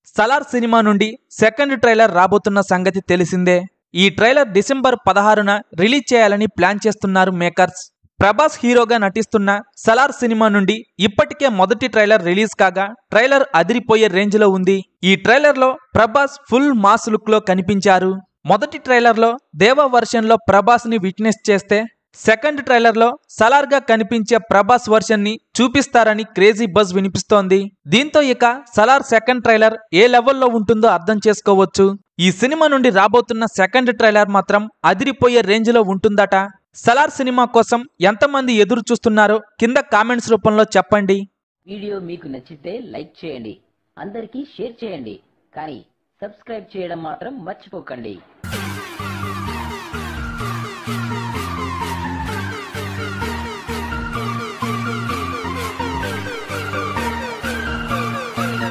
Salaar cinema నుండి second trailer రాబోతున్న సంగతి తెలిసిందే. ఈ ట్రైలర్ డిసెంబర్ 16న రిలీజ్ చేయాలని ప్లాన్ చేస్తున్నారు మేకర్స్. ప్రభాస్ హీరోగా నటిస్తున్న సలార్ సినిమా నుండి ఇప్పటికే మొదటి ట్రైలర్ రిలీజ్ కాగా ట్రైలర్ అదిరిపోయే రేంజ్ లో ఉంది. ఈ ట్రైలర్ లో ప్రభాస్ ఫుల్ మాస్ లుక్ లో కనిపించారు. మొదటి ట్రైలర్ లో దేవా వర్షన్ లో ప్రభాస్ ని విట్నెస్ చేస్తే సెకండ్ ట్రైలర్ లో సలార్ గా కనిపించే ప్రభాస్ వర్షన్ ని చూపిస్తారని క్రేజీ బజ్ వినిపిస్తోంది. దీంతో ఇక సలార్ సెకండ్ ట్రైలర్ ఏ లెవెల్లో ఉంటుందో అర్థం చేసుకోవచ్చు. ఈ సినిమా నుండి రాబోతున్న సెకండ్ ట్రైలర్ మాత్రం అదిరిపోయే రేంజ్ లో ఉంటుందట. సలార్ సినిమా కోసం ఎంతమంది ఎదురు చూస్తున్నారో కింద కామెంట్స్ రూపంలో చెప్పండి. వీడియో మీకు నచ్చితే లైక్ చేయండి, అందరికీ షేర్ చేయండి, కానీ సబ్స్క్రైబ్ చేయడం మాత్రం మర్చిపోకండి.